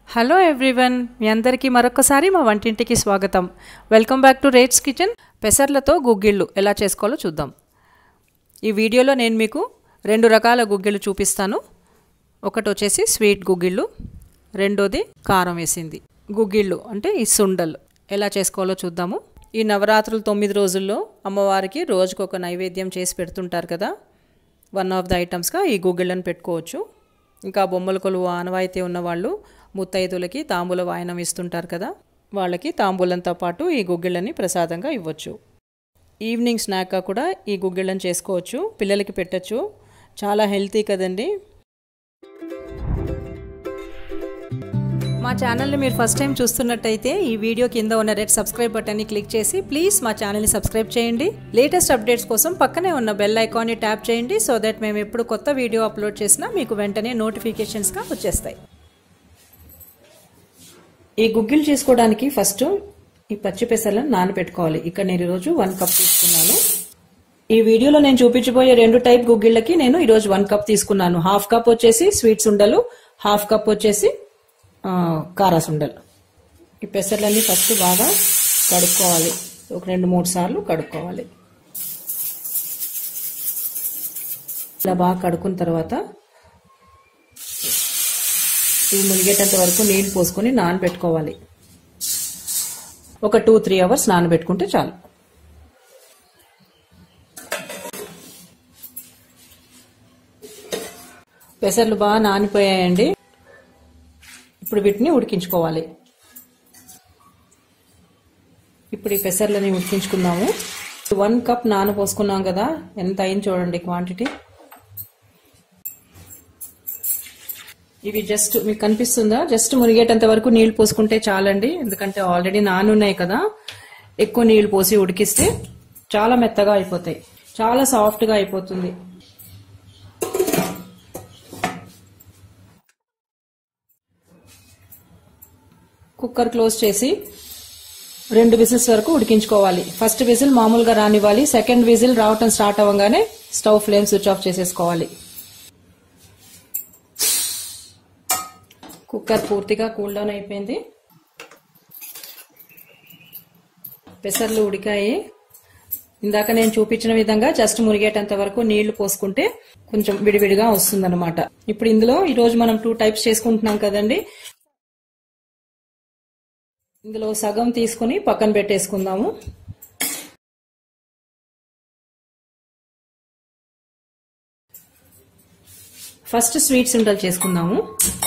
Hello everyone, మీ అందరికీ మరొకసారి మా వంటింటికి స్వాగతం. Welcome back to rates kitchen. పెసర్లతో గుగ్గిళ్ళు ఎలా చేసుకోవాలో చూద్దాం. ఈ వీడియోలో నేను మీకు రెండు రకాల గుగ్గిళ్ళు చూపిస్తాను. ఒకటి వచ్చేసి స్వీట్ గుగ్గిళ్ళు, రెండోది కారం వేసింది గుగ్గిళ్ళు అంటే ఈ సుండల్. ఎలా చేసుకోవాలో చూద్దాము. ఈ నవరాత్రులు 9 రోజుల్లో అమ్మవారికి రోజుకొక నైవేద్యం చేసి పెడుతుంటారు కదా, వన్ ఆఫ్ ద ఐటమ్స్గా ఈ గుగ్గిళ్ళని పెట్టుకోవచ్చు. ఇంకా బొమ్మల కొలువు ఆనవాయితీ ఉన్నవాళ్ళు ముత్తైదులకి తాంబూల వాయనం ఇస్తుంటారు కదా, వాళ్ళకి తాంబూలంతో పాటు ఈ గుగ్గిళ్ళని ప్రసాదంగా ఇవ్వచ్చు. ఈవినింగ్ స్నాక్గా కూడా ఈ గుగ్గిళ్ళని చేసుకోవచ్చు, పిల్లలకి పెట్టచ్చు. చాలా హెల్తీ కదండి. మా ఛానల్ని మీరు ఫస్ట్ టైం చూస్తున్నట్టయితే ఈ వీడియో కింద ఉన్న రెడ్ సబ్స్క్రైబ్ బటన్ని క్లిక్ చేసి ప్లీజ్ మా ఛానల్ని సబ్స్క్రైబ్ చేయండి. లేటెస్ట్ అప్డేట్స్ కోసం పక్కనే ఉన్న బెల్ ఐకాన్ని ట్యాప్ చేయండి, సో దట్ మేము ఎప్పుడు కొత్త వీడియో అప్లోడ్ చేసినా మీకు వెంటనే నోటిఫికేషన్స్గా వచ్చేస్తాయి. ఈ గుగ్గిళ్ళు చేసుకోవడానికి ఫస్ట్ ఈ పచ్చి పెసర్లను నానబెట్టుకోవాలి. ఇక్కడ నేను ఈరోజు 1 కప్ తీసుకున్నాను. ఈ వీడియోలో నేను చూపించబోయే 2 టైప్ గుగ్గిళ్ళకి నేను ఈరోజు 1 కప్ తీసుకున్నాను. 1/2 కప్ వచ్చేసి స్వీట్ సుండలు, 1/2 కప్ వచ్చేసి కారా సుండలు. ఈ పెసర్లన్నీ ఫస్ట్ బాగా కడుక్కోవాలి, ఒక 2-3 సార్లు కడుక్కోవాలి. ఇలా బాగా కడుక్కున్న తర్వాత ఇవి మునిగేటంత వరకు నీళ్ళు పోసుకొని నానబెట్టుకోవాలి. ఒక 2-3 అవర్స్ నానబెట్టుకుంటే చాలు. పెసర్లు బాగా నానిపోయాయండి. ఇప్పుడు వీటిని ఉడికించుకోవాలి. ఇప్పుడు ఈ పెసర్లని ఉడికించుకుందాము. 1 కప్ నానపోసుకున్నాం కదా, ఎంత అయింది చూడండి క్వాంటిటీ. ఇవి జస్ట్ మీకు కనిపిస్తుందా, జస్ట్ మునిగేటంత వరకు నీళ్లు పోసుకుంటే చాలండి. ఎందుకంటే ఆల్రెడీ నానున్నాయి కదా, ఎక్కువ నీళ్లు పోసి ఉడికిస్తే చాలా మెత్తగా అయిపోతాయి, చాలా సాఫ్ట్గా అయిపోతుంది. కుక్కర్ క్లోజ్ చేసి 2 విజిల్స్ వరకు ఉడికించుకోవాలి. ఫస్ట్ విజిల్ మామూలుగా రానివ్వాలి. సెకండ్ విజిల్ రావటం స్టార్ట్ అవ్వగానే స్టవ్ ఫ్లేమ్ స్విచ్ ఆఫ్ చేసేసుకోవాలి. కుక్కర్ పూర్తిగా కూల్ డౌన్ అయిపోయింది. పెసర్లు ఉడికాయి. ఇందాక నేను చూపించిన విధంగా జస్ట్ మునిగేటంత వరకు నీళ్లు పోసుకుంటే కొంచెం విడివిడిగా వస్తుందన్నమాట. ఇప్పుడు ఇందులో ఈరోజు మనం 2 టైప్స్ చేసుకుంటున్నాం కదండి. ఇందులో సగం తీసుకుని పక్కన పెట్టేసుకుందాము. ఫస్ట్ స్వీట్ సుండల్ చేసుకుందాము.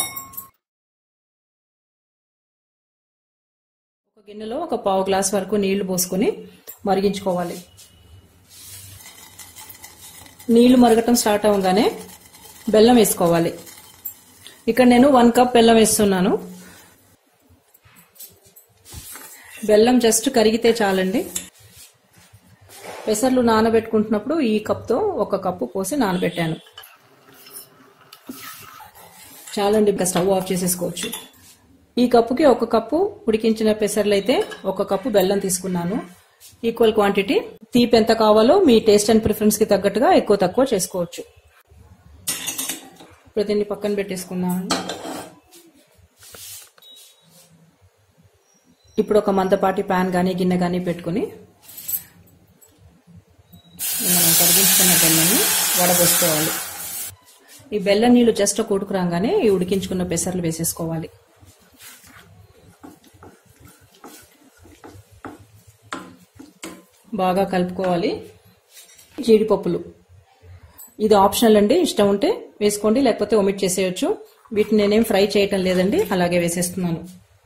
ఒక గిన్నెలో ఒక 1/2 గ్లాస్ వరకు నీళ్లు పోసుకొని మరిగించుకోవాలి. నీళ్లు మరగటం స్టార్ట్ అవ్వగానే బెల్లం వేసుకోవాలి. ఇక్కడ నేను 1 కప్ బెల్లం వేస్తున్నాను. బెల్లం జస్ట్ కరిగితే చాలండి. పెసర్లు నానబెట్టుకుంటున్నప్పుడు ఈ కప్తో 1 కప్పు పోసి నానబెట్టాను. చాలండి, ఇంకా స్టవ్ ఆఫ్ చేసేసుకోవచ్చు. ఈ కప్పుకి 1 కప్పు ఉడికించిన పెసర్లు అయితే 1 కప్పు బెల్లం తీసుకున్నాను. Equal quantity. తీపి ఎంత కావాలో మీ టేస్ట్ అండ్ ప్రిఫరెన్స్ కి తగ్గట్టుగా ఎక్కువ తక్కువ చేసుకోవచ్చు. ఇప్పుడు దీన్ని పక్కన పెట్టేసుకున్నాను. ఇప్పుడు ఒక మందపాటి ప్యాన్ కానీ గిన్నె కానీ పెట్టుకుని మనం కరిగించుకున్న బెల్లాన్ని వడబోసుకోవాలి. ఈ బెల్లం నీళ్లు జస్ట్ ఒక ఉడుకు రాగానే ఈ ఉడికించుకున్న పెసర్లు వేసేసుకోవాలి. బాగా కలుపుకోవాలి. జీడిపప్పులు ఇది ఆప్షనల్ అండి, ఇష్టం ఉంటే వేసుకోండి, లేకపోతే ఒమిట్ చేసేయచ్చు. వీటిని నేనేం ఫ్రై చేయటం లేదండి, అలాగే వేసేస్తున్నాను.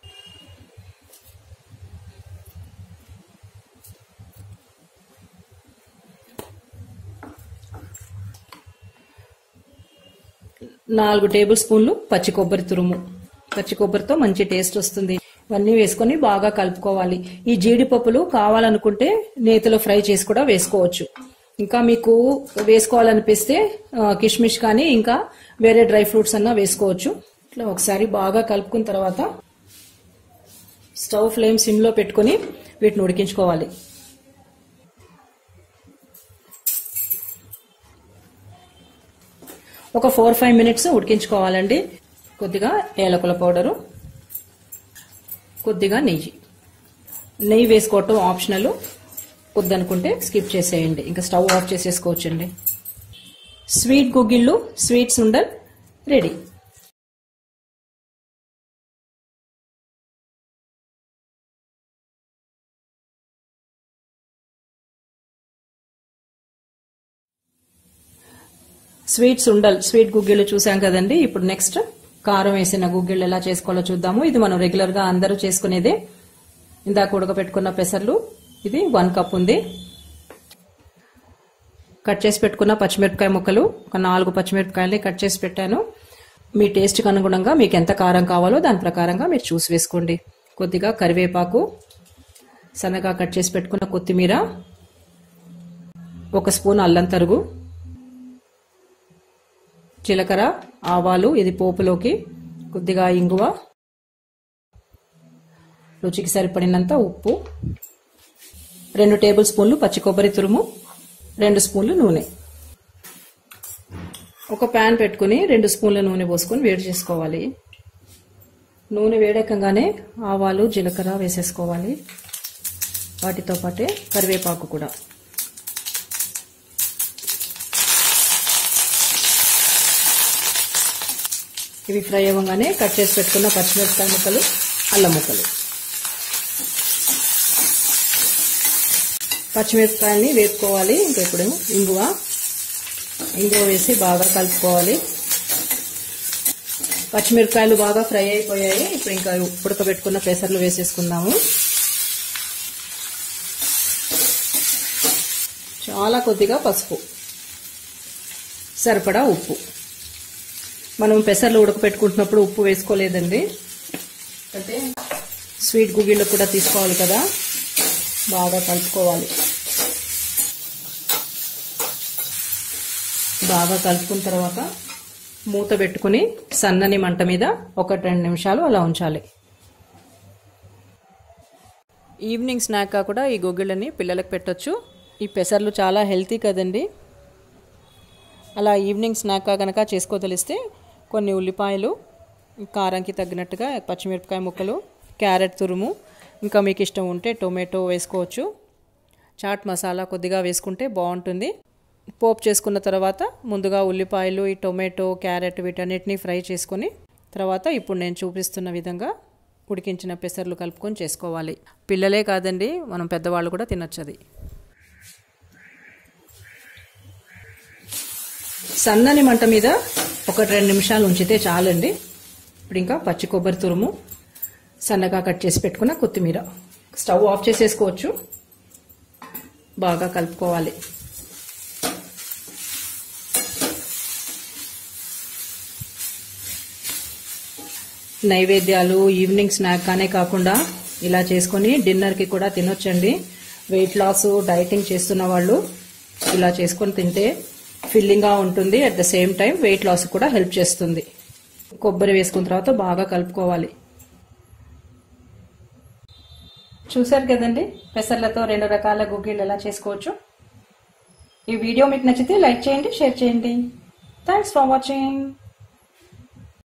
నాలుగు టేబుల్ స్పూన్లు పచ్చి కొబ్బరి తురుము. పచ్చి కొబ్బరితో మంచి టేస్ట్ వస్తుంది. ఇవన్నీ వేసుకొని బాగా కలుపుకోవాలి. ఈ జీడిపప్పులు కావాలనుకుంటే నేతిలో ఫ్రై చేసి కూడా వేసుకోవచ్చు. ఇంకా మీకు వేసుకోవాలనిపిస్తే కిష్మిష్ కానీ ఇంకా వేరే డ్రై ఫ్రూట్స్ అన్నా వేసుకోవచ్చు. ఇట్లా ఒకసారి బాగా కలుపుకున్న తర్వాత స్టవ్ ఫ్లేమ్ సిమ్ లో పెట్టుకుని వీటిని ఉడికించుకోవాలి. ఒక 4-5 మినిట్స్ ఉడికించుకోవాలండి. కొద్దిగా ఏలకుల పౌడరు, కొద్దిగా నెయ్యి వేసుకోవటం ఆప్షనల్, వద్దనుకుంటే స్కిప్ చేసేయండి. ఇంకా స్టవ్ ఆఫ్ చేసేసుకోవచ్చండి. స్వీట్ గుగ్గిళ్ళు, sweet sundal ready. Sweet sundal, sweet గుగ్గిళ్ళు చూసాం కదండి. ఇప్పుడు నెక్స్ట్ కారం వేసిన గుగ్గిళ్ళు ఎలా చేసుకోవాలో చూద్దాము. ఇది మనం రెగ్యులర్ గా అందరూ చేసుకునేదే. ఇందాక ఉడకపెట్టుకున్న పెసర్లు, ఇది 1 కప్ ఉంది. కట్ చేసి పెట్టుకున్న పచ్చిమిరపకాయ ముక్కలు, ఒక 4 పచ్చిమిరపకాయలని కట్ చేసి పెట్టాను. మీ టేస్ట్కి అనుగుణంగా మీకు ఎంత కారం కావాలో దాని ప్రకారంగా మీరు చూసి వేసుకోండి. కొద్దిగా కరివేపాకు, సన్నగా కట్ చేసి పెట్టుకున్న కొత్తిమీర, 1 స్పూన్ అల్లం తరుగు, జీలకర్ర, ఆవాలు ఇది పోపులోకి, కొద్దిగా ఇంగువ, రుచికి సరిపడినంత ఉప్పు, 2 టేబుల్ స్పూన్లు పచ్చి కొబ్బరి తురుము, 2 స్పూన్లు నూనె. ఒక ప్యాన్ పెట్టుకుని 2 స్పూన్ల నూనె పోసుకొని వేడి చేసుకోవాలి. నూనె వేడెక్కగానే ఆవాలు, జీలకర్ర వేసేసుకోవాలి. వాటితో పాటే కరివేపాకు కూడా. ఇవి ఫ్రై అవ్వగానే కట్ చేసి పెట్టుకున్న పచ్చిమిరపకాయ ముక్కలు, అల్లం ముక్కలు. పచ్చిమిరపకాయల్ని వేపుకోవాలి. ఇంకా ఇప్పుడు ఇంగువ వేసి బాగా కలుపుకోవాలి. పచ్చిమిరపకాయలు బాగా ఫ్రై అయిపోయాయి. ఇప్పుడు ఇంకా ఉడకబెట్టుకున్న పెసర్లు వేసేసుకుందాము. చాలా కొద్దిగా పసుపు, సరిపడా ఉప్పు. మనం పెసర్లు ఉడకపెట్టుకుంటున్నప్పుడు ఉప్పు వేసుకోలేదండి, అంటే స్వీట్ గుగ్గిళ్ళు కూడా తీసుకోవాలి కదా. బాగా కలుపుకోవాలి. బాగా కలుపుకున్న తర్వాత మూత పెట్టుకుని సన్నని మంట మీద 1-2 నిమిషాలు అలా ఉంచాలి. ఈవినింగ్ స్నాక్గా కూడా ఈ గుగ్గిళ్ళని పిల్లలకు పెట్టొచ్చు. ఈ పెసర్లు చాలా హెల్తీ కదండి. అలా ఈవినింగ్ స్నాక్గా కనుక చేసుకోదలిస్తే కొన్ని ఉల్లిపాయలు, కారంకి తగ్గినట్టుగా పచ్చిమిరపకాయ ముక్కలు, క్యారెట్ తురుము, ఇంకా మీకు ఇష్టం ఉంటే టొమాటో వేసుకోవచ్చు. చాట్ మసాలా కొద్దిగా వేసుకుంటే బాగుంటుంది. పోపు చేసుకున్న తర్వాత ముందుగా ఉల్లిపాయలు, ఈ టొమాటో, క్యారెట్ వీటన్నిటిని ఫ్రై చేసుకొని తర్వాత ఇప్పుడు నేను చూపిస్తున్న విధంగా ఉడికించిన పెసర్లు కలుపుకొని చేసుకోవాలి. పిల్లలే కాదండి, మనం పెద్దవాళ్ళు కూడా తినొచ్చు. అది సన్నని మంట మీద 1-2 నిమిషాలు ఉంచితే చాలండి. ఇప్పుడు ఇంకా పచ్చి కొబ్బరి తురుము, సన్నగా కట్ చేసి పెట్టుకున్న కొత్తిమీర. స్టవ్ ఆఫ్ చేసేసుకోవచ్చు. బాగా కలుపుకోవాలి. నైవేద్యాలు, ఈవినింగ్ స్నాక్ కానే కాకుండా ఇలా చేసుకొని డిన్నర్కి కూడా తినొచ్చండి. వెయిట్ లాస్, డైటింగ్ చేస్తున్న వాళ్ళు ఇలా చేసుకొని తింటే ఫిల్లింగ్గా ఉంటుంది. At the same time weight loss కూడా హెల్ప్ చేస్తుంది. కొబ్బరి వేసుకున్న తర్వాత బాగా కలుపుకోవాలి. చూసారు కదండి, పెసర్లతో 2 రకాల గుగ్గిళ్ళు ఎలా చేసుకోవచ్చు. ఈ వీడియో మీకు నచ్చితే లైక్ చేయండి, షేర్ చేయండి. Thanks for watching.